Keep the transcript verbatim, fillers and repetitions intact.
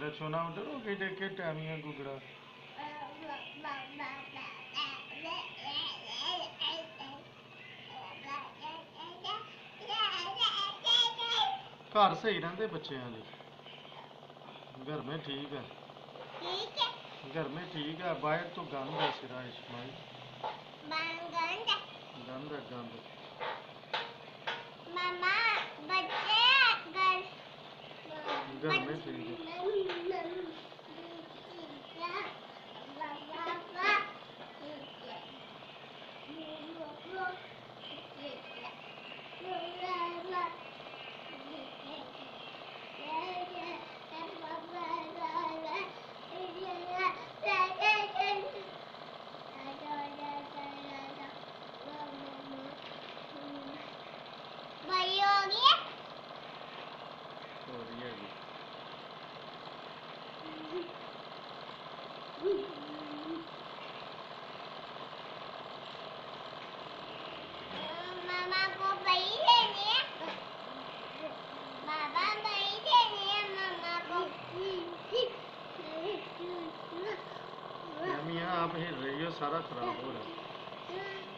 सोना उधर हो गई देख के टामियां गुगड़ा घर सही रहते बच्चों लिए घर में ठीक है घर में ठीक है बाहर तो गंद है सिरा इस्माइल गंद है गंद मामा बच्चे घर में ठीक है बड़ी होगी हो रही है अभी मामा को बड़ी देनी है बाबा बड़ी देनी है मामा को यामी आप हिल रही हो सारा खराब हो रहा है